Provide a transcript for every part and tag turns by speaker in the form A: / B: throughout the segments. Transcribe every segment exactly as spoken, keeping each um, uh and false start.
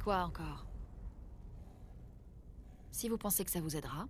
A: Quoi encore? Si vous pensez que ça vous aidera.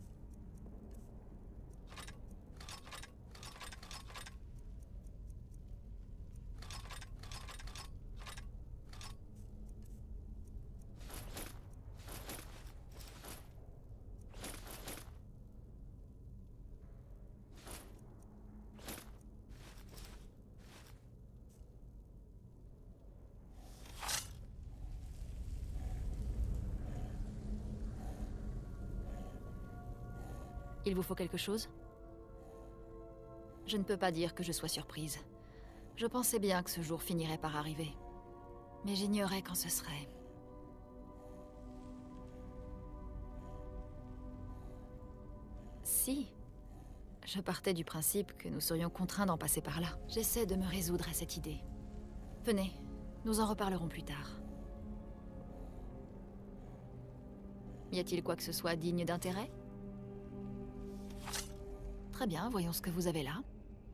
A: Il vous faut quelque chose? Je ne peux pas dire que je sois surprise. Je pensais bien que ce jour finirait par arriver. Mais j'ignorais quand ce serait. Si. Je partais du principe que nous serions contraints d'en passer par là. J'essaie de me résoudre à cette idée. Venez, nous en reparlerons plus tard. Y a-t-il quoi que ce soit digne d'intérêt? Très bien, voyons ce que vous avez là.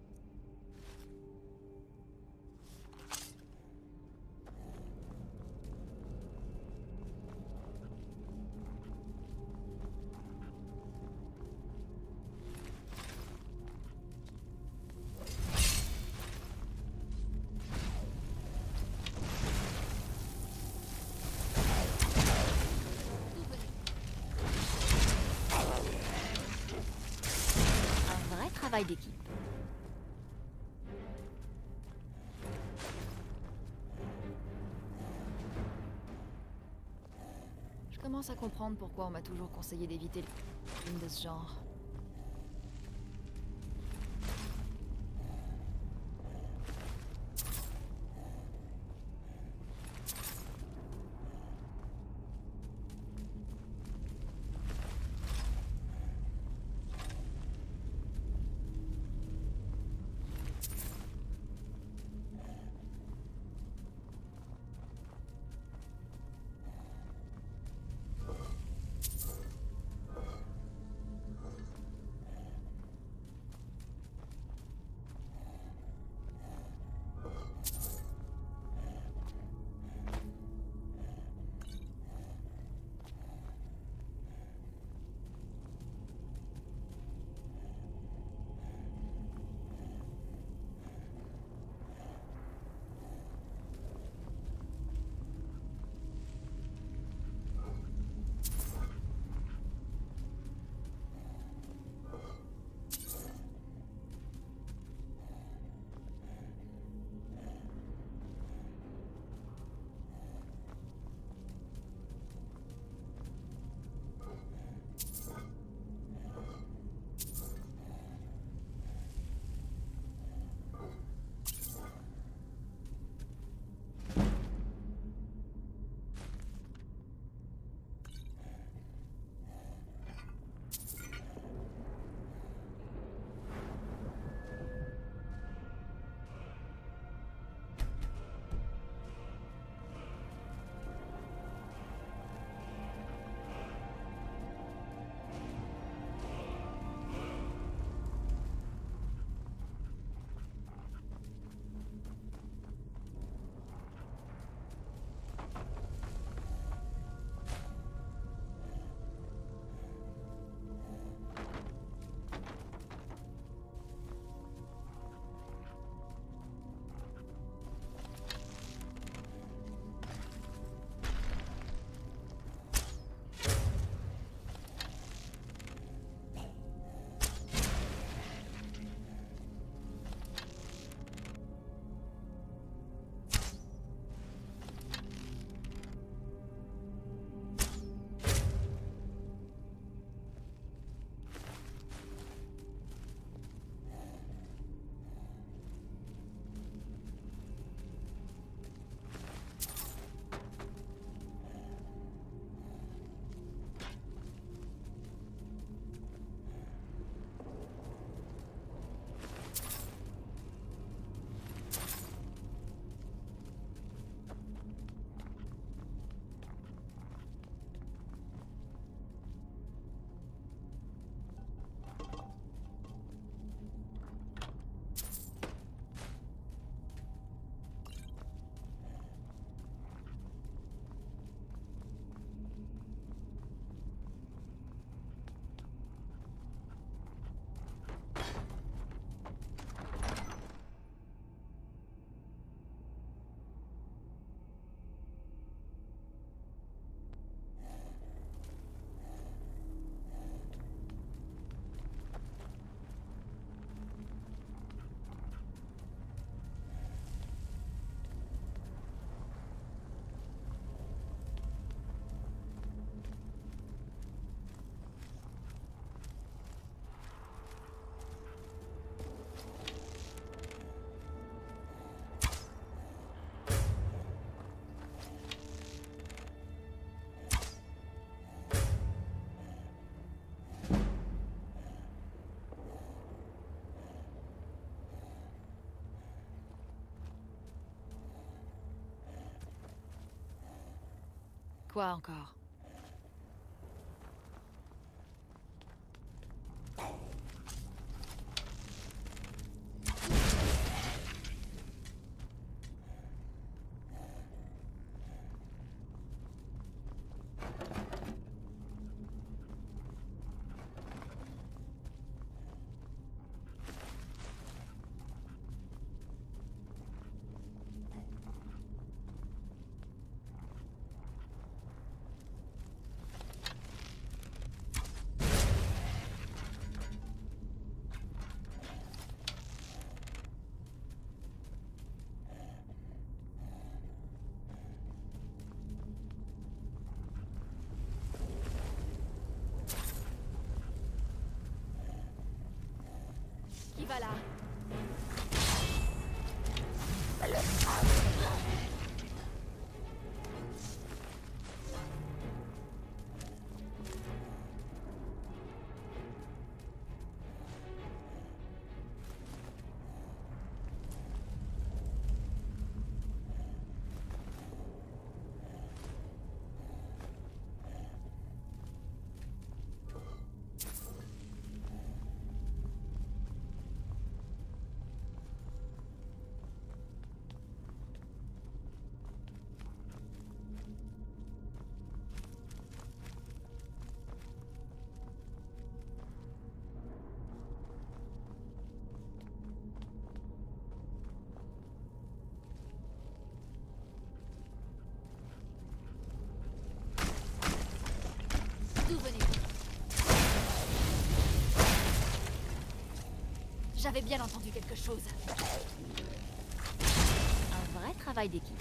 A: Un vrai travail d'équipe. Je commence à comprendre pourquoi on m'a toujours conseillé d'éviter les films de ce genre. Quoi encore? Qui va là? D'où venez-vous? J'avais bien entendu quelque chose. Un vrai travail d'équipe.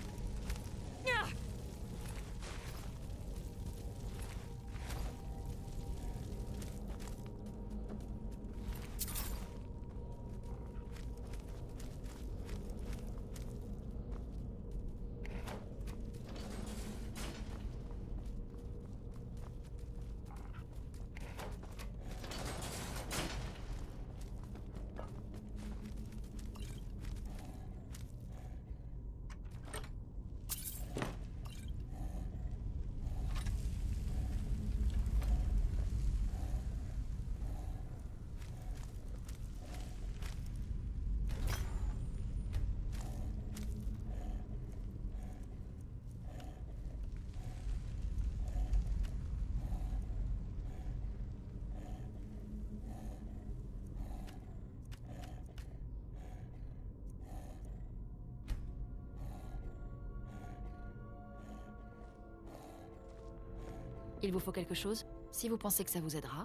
A: Il vous faut quelque chose? Si vous pensez que ça vous aidera.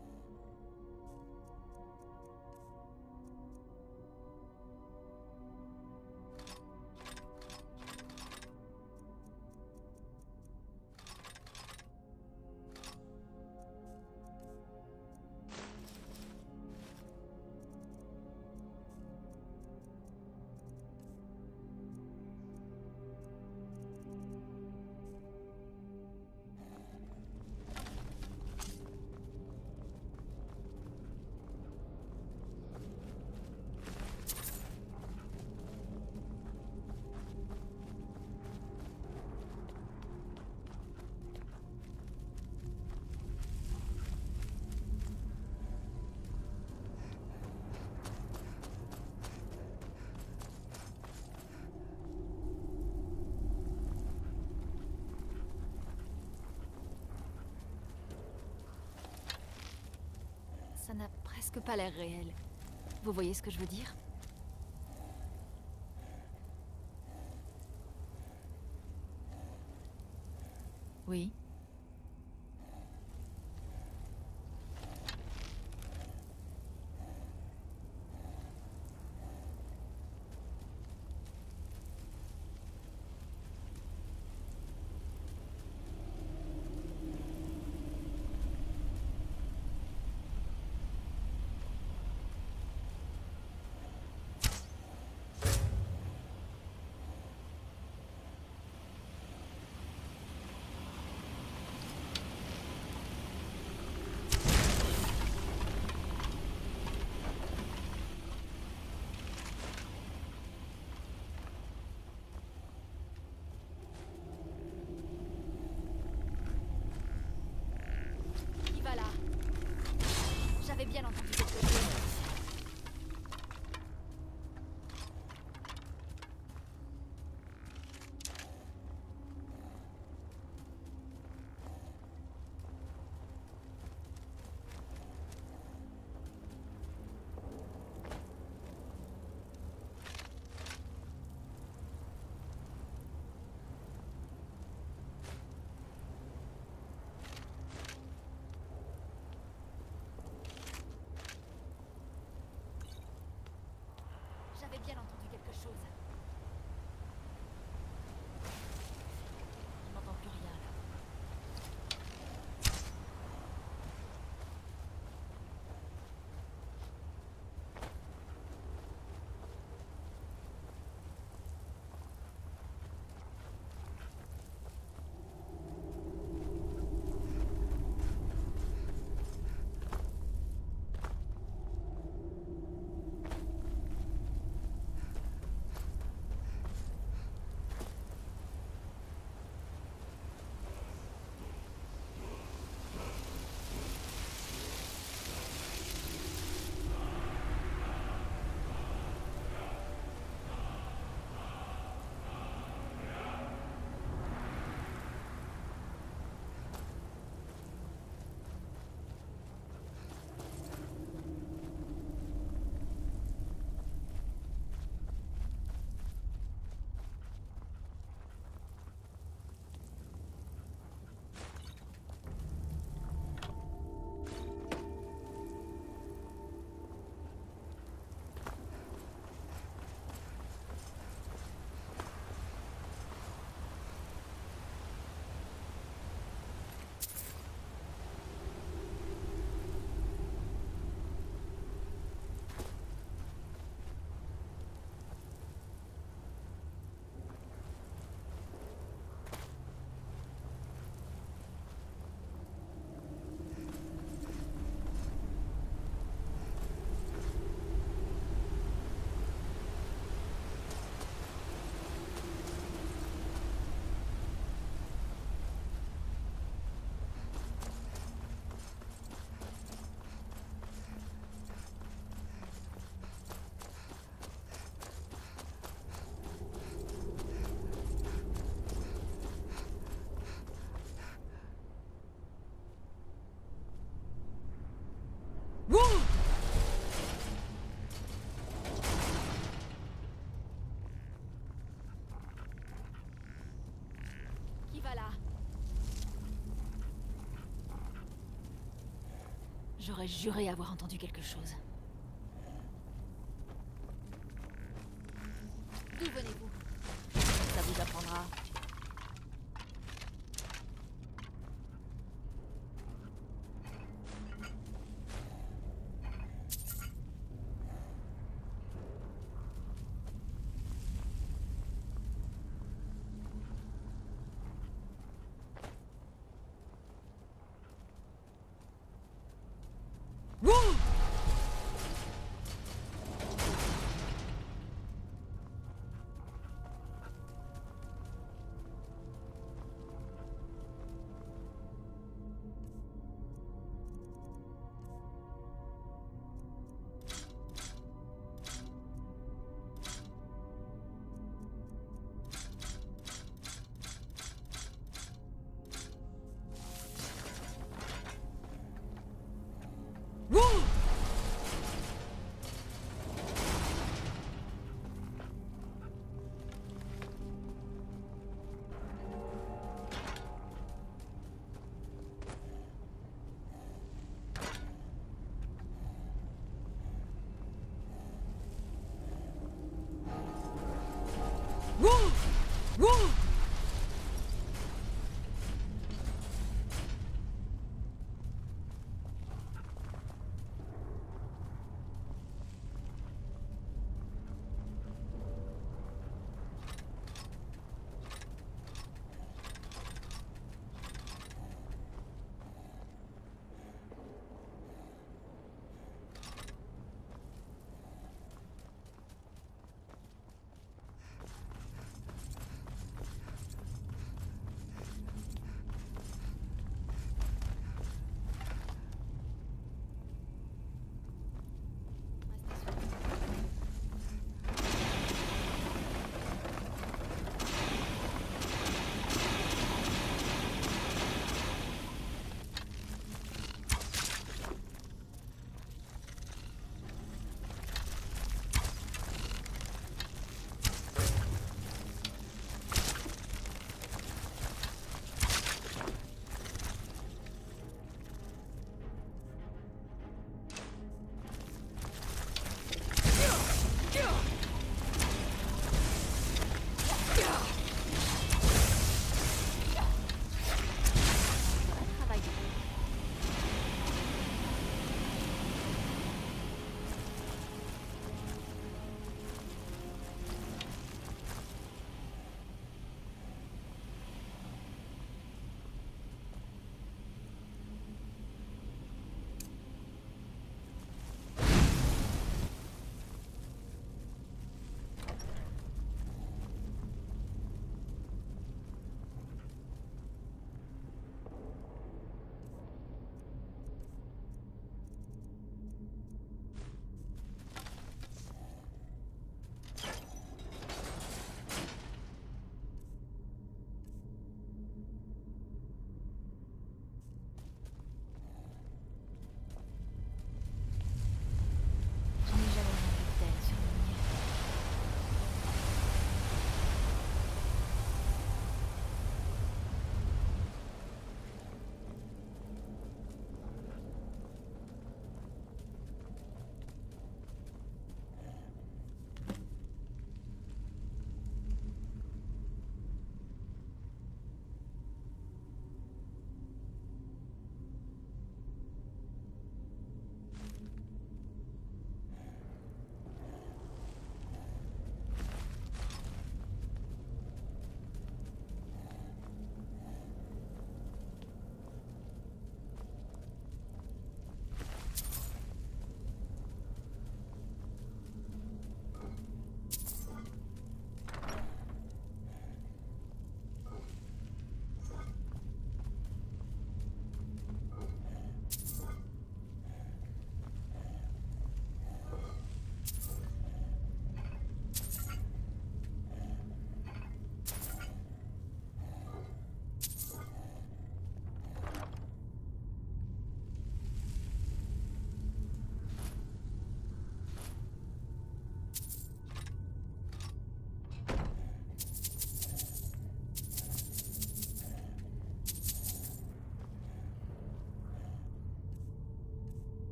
A: Ça n'a presque pas l'air réel. Vous voyez ce que je veux dire? Oui. chose. Je n'entends plus rien là. Qui va là? J'aurais juré avoir entendu quelque chose. D'où venez-vous? Ça vous apprendra.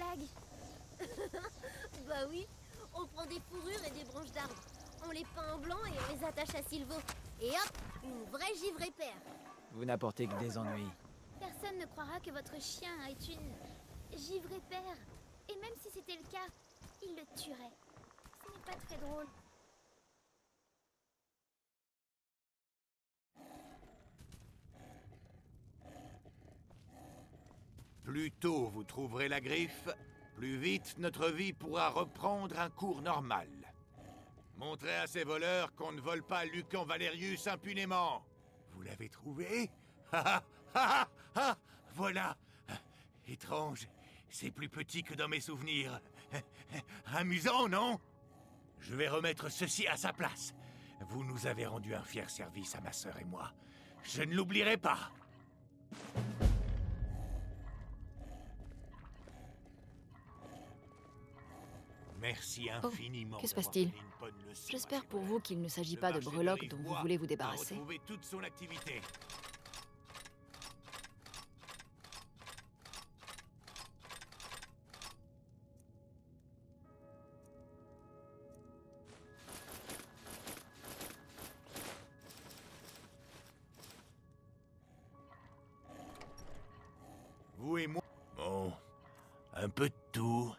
B: blague. Bah oui, on prend des fourrures et des branches d'arbres. On les peint en blanc et on les attache à Silvo. Et hop, une vraie givrée paire.
C: Vous n'apportez que des ennuis.
B: Personne ne croira que votre chien est une givrée paire. Et même si c'était le cas, il le tuerait. Ce n'est pas très drôle.
D: Plus tôt vous trouverez la griffe, plus vite notre vie pourra reprendre un cours normal. Montrez à ces voleurs qu'on ne vole pas Lucan Valerius impunément. Vous l'avez trouvé? Ah ah ah! Voilà. Étrange. C'est plus petit que dans mes souvenirs. Amusant, non? Je vais remettre ceci à sa place. Vous nous avez rendu un fier service à ma sœur et moi. Je ne l'oublierai pas. Merci infiniment.
A: Oh, que se passe-t-il? J'espère pour vous qu'il ne s'agit pas de breloques dont vous voulez vous débarrasser.
D: Toute son activité. Vous et moi. Bon, un peu de tout.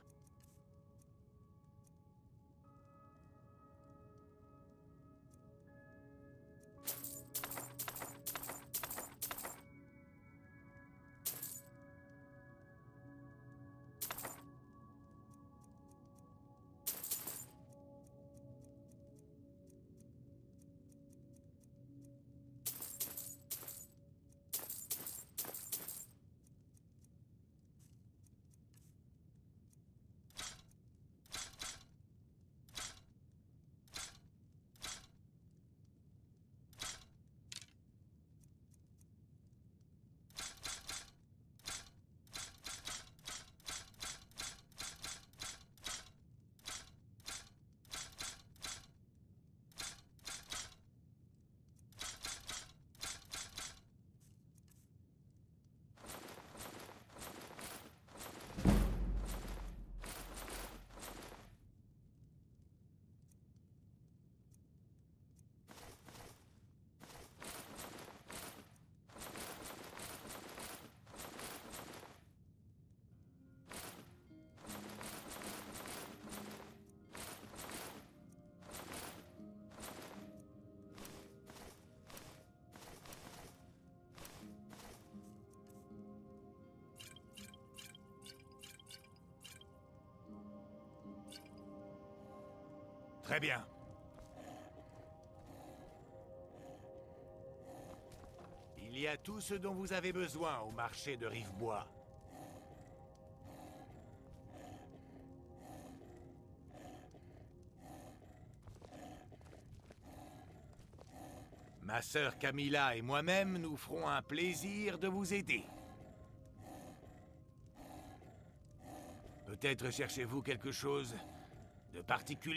D: Très bien. Il y a tout ce dont vous avez besoin au marché de Rivebois. Ma sœur Camilla et moi-même nous ferons un plaisir de vous aider. Peut-être cherchez-vous quelque chose de particulier ?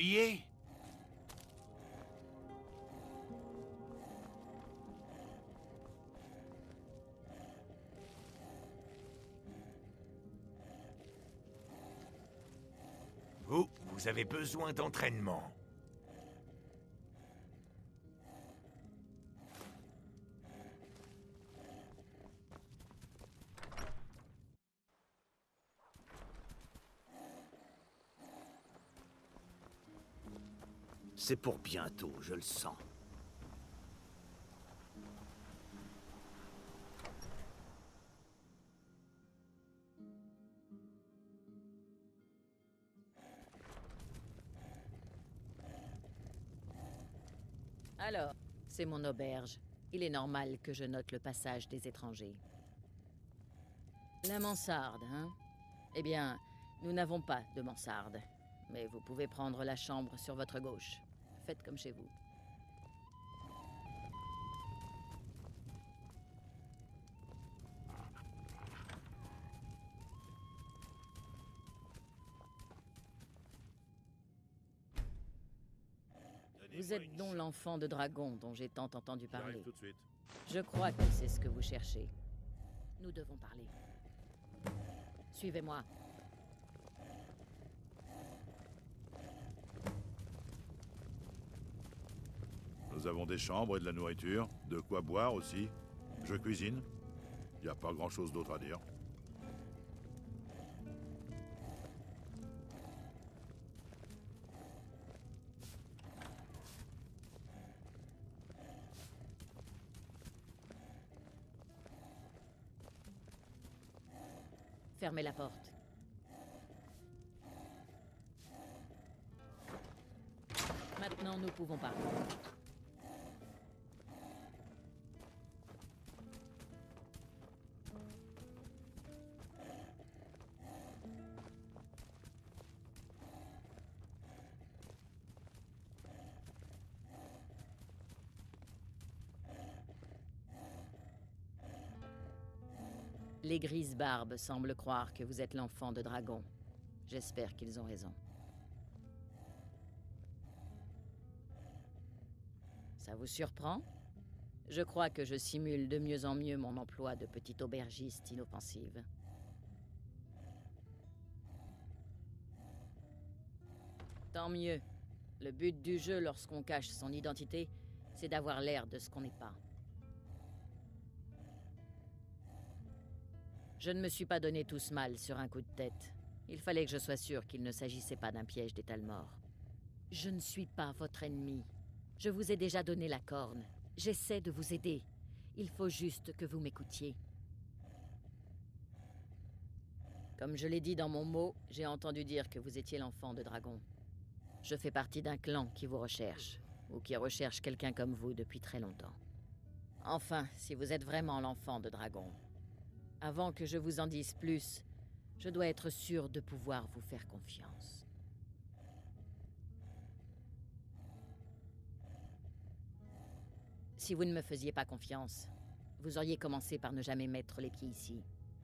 D: Vous, vous avez besoin d'entraînement.
E: C'est pour bientôt, je le sens.
F: Alors, c'est mon auberge. Il est normal que je note le passage des étrangers. La mansarde, hein? Eh bien, nous n'avons pas de mansarde. Mais vous pouvez prendre la chambre sur votre gauche. Faites comme chez vous. Vous êtes donc l'enfant de dragon dont j'ai tant entendu parler.
G: Tout de suite.
F: Je crois que c'est ce que vous cherchez. Nous devons parler. Suivez-moi.
G: Nous avons des chambres et de la nourriture, de quoi boire aussi. Je cuisine. Il n'y a pas grand-chose d'autre à dire.
F: Fermez la porte. Maintenant, nous pouvons parler. Les grises barbes semblent croire que vous êtes l'enfant de dragon. J'espère qu'ils ont raison. Ça vous surprend? Je crois que je simule de mieux en mieux mon emploi de petite aubergiste inoffensive. Tant mieux. Le but du jeu lorsqu'on cache son identité, c'est d'avoir l'air de ce qu'on n'est pas. Je ne me suis pas donné tout ce mal sur un coup de tête. Il fallait que je sois sûr qu'il ne s'agissait pas d'un piège d'étal-mort. Je ne suis pas votre ennemi. Je vous ai déjà donné la corne. J'essaie de vous aider. Il faut juste que vous m'écoutiez. Comme je l'ai dit dans mon mot, j'ai entendu dire que vous étiez l'enfant de dragon. Je fais partie d'un clan qui vous recherche, ou qui recherche quelqu'un comme vous depuis très longtemps. Enfin, si vous êtes vraiment l'enfant de dragon, avant que je vous en dise plus, je dois être sûr de pouvoir vous faire confiance. Si vous ne me faisiez pas confiance, vous auriez commencé par ne jamais mettre les pieds ici.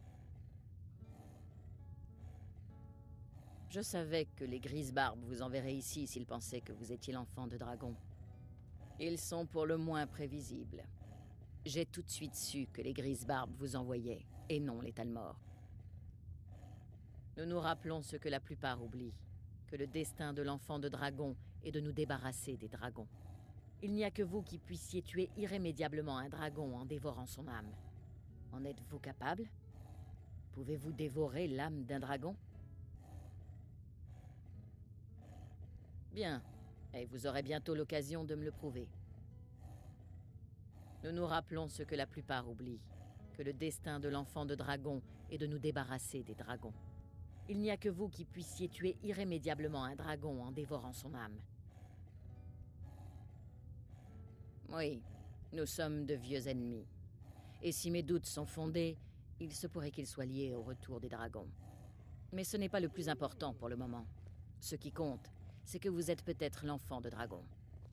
F: Je savais que les grises-barbes vous enverraient ici s'ils pensaient que vous étiez l'enfant de dragon. Ils sont pour le moins prévisibles. J'ai tout de suite su que les grises-barbes vous envoyaient, et non l'étal-mort. Nous nous rappelons ce que la plupart oublient, que le destin de l'enfant de dragon est de nous débarrasser des dragons. Il n'y a que vous qui puissiez tuer irrémédiablement un dragon en dévorant son âme. En êtes-vous capable? Pouvez-vous dévorer l'âme d'un dragon? Bien, et vous aurez bientôt l'occasion de me le prouver. Nous nous rappelons ce que la plupart oublient, que le destin de l'enfant de dragon est de nous débarrasser des dragons. Il n'y a que vous qui puissiez tuer irrémédiablement un dragon en dévorant son âme. Oui, nous sommes de vieux ennemis. Et si mes doutes sont fondés, il se pourrait qu'ils soient liés au retour des dragons. Mais ce n'est pas le plus important pour le moment. Ce qui compte, c'est que vous êtes peut-être l'enfant de dragon.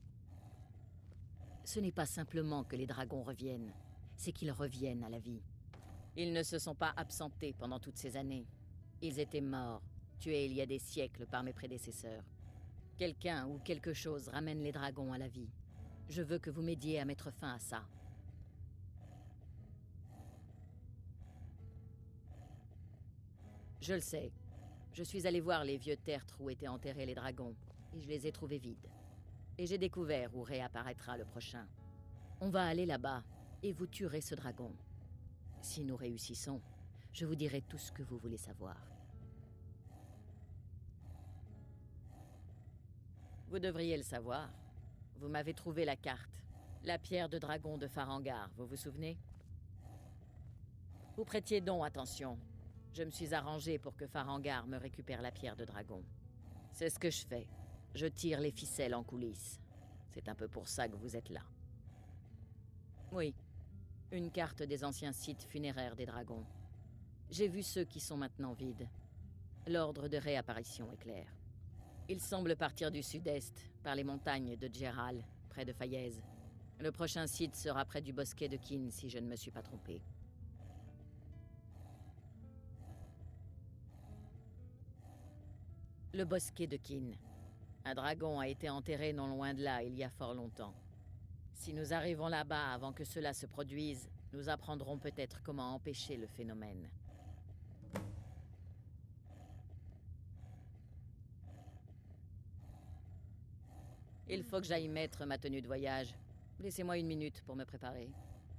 F: Ce n'est pas simplement que les dragons reviennent, c'est qu'ils reviennent à la vie. Ils ne se sont pas absentés pendant toutes ces années. Ils étaient morts, tués il y a des siècles par mes prédécesseurs. Quelqu'un ou quelque chose ramène les dragons à la vie. Je veux que vous m'aidiez à mettre fin à ça. Je le sais. Je suis allé voir les vieux tertres où étaient enterrés les dragons, et je les ai trouvés vides. Et j'ai découvert où réapparaîtra le prochain. On va aller là-bas, et vous tuerez ce dragon. Si nous réussissons, je vous dirai tout ce que vous voulez savoir. Vous devriez le savoir. Vous m'avez trouvé la carte. La pierre de dragon de Farengar, vous vous souvenez? Vous prêtiez donc attention. Je me suis arrangé pour que Farengar me récupère la pierre de dragon. C'est ce que je fais. Je tire les ficelles en coulisses. C'est un peu pour ça que vous êtes là. Oui, une carte des anciens sites funéraires des dragons. J'ai vu ceux qui sont maintenant vides. L'ordre de réapparition est clair. Ils semblent partir du sud-est, par les montagnes de Djeral, près de Fayez. Le prochain site sera près du bosquet de Kin, si je ne me suis pas trompé. Le bosquet de Kin. Un dragon a été enterré non loin de là il y a fort longtemps. Si nous arrivons là-bas avant que cela se produise, nous apprendrons peut-être comment empêcher le phénomène. Il faut que j'aille mettre ma tenue de voyage. Laissez-moi une minute pour me préparer.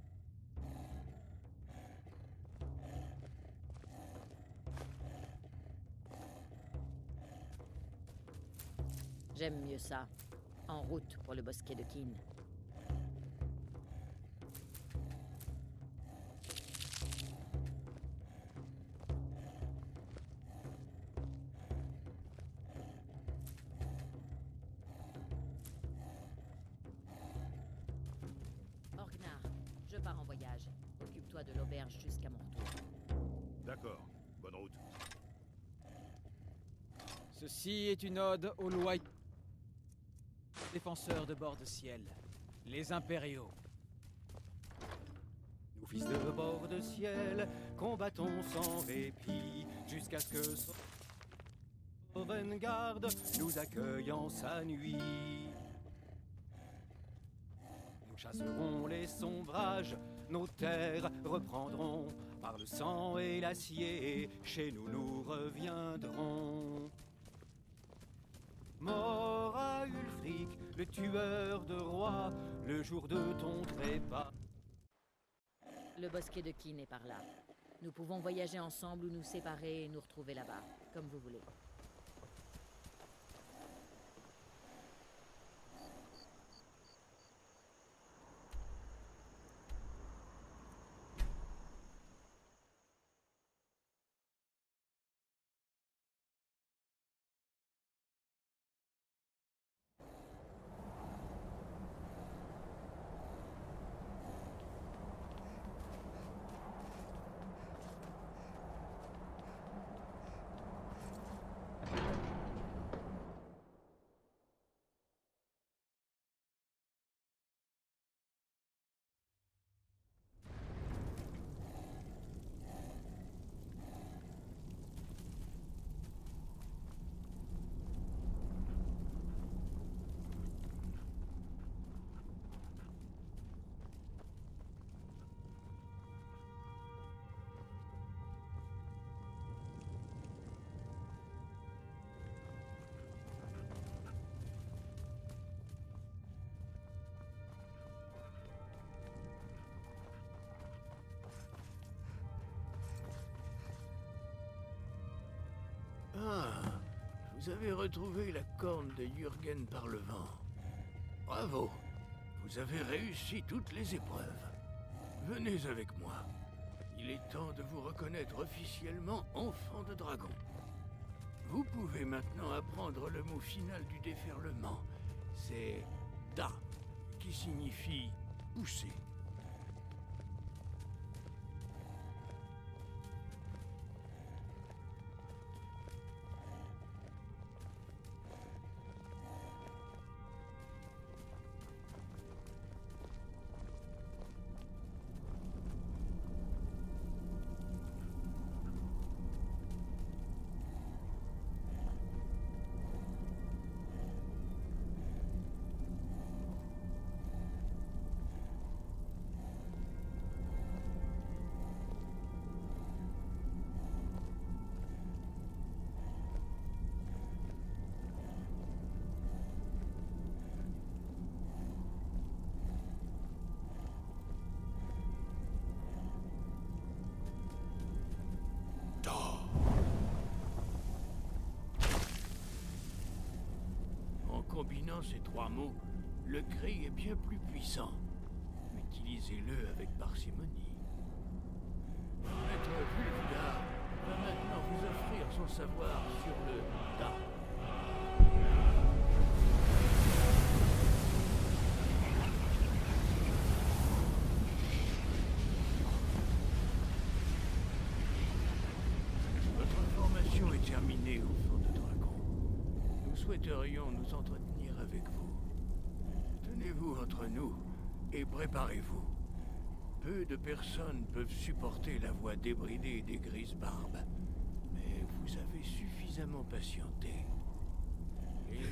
F: J'aime mieux ça. En route pour le bosquet de Kin. Orgnar, je pars en voyage. Occupe-toi de l'auberge jusqu'à mon retour.
G: D'accord. Bonne route.
C: Ceci est une ode aux lois défenseurs de bord de ciel, les impériaux.
H: Nous fils de bord de ciel, combattons sans répit, jusqu'à ce que Sovngarde nous accueille en sa nuit. Nous chasserons les sombrages, nos terres reprendront, par le sang et l'acier, chez nous nous reviendrons. Mort à Ulfric, le tueur de rois, le jour de ton trépas.
F: Le bosquet de Kin est par là. Nous pouvons voyager ensemble ou nous séparer et nous retrouver là-bas, comme vous voulez.
I: Ah, vous avez retrouvé la corne de Jürgen par le vent. Bravo, vous avez réussi toutes les épreuves. Venez avec moi. Il est temps de vous reconnaître officiellement enfant de dragon. Vous pouvez maintenant apprendre le mot final du déferlement. C'est « da », qui signifie « pousser ». En combinant ces trois mots, le cri est bien plus puissant. Utilisez-le avec parcimonie. Maître Vulfgar va maintenant vous offrir son savoir sur le Da. Votre formation est terminée, enfant de dragon. Nous souhaiterions nous entretenir avec vous. Tenez-vous entre nous et préparez-vous. Peu de personnes peuvent supporter la voix débridée des grises barbes, mais vous avez suffisamment patienté. Et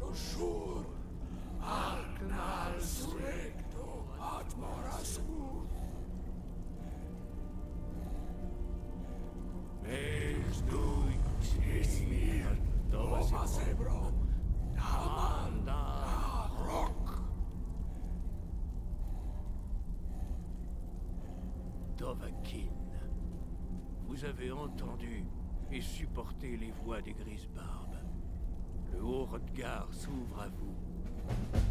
I: Dovahkiin, vous avez entendu et supporté les voix des Grises Barbes. Le Haut Hrothgar s'ouvre à vous.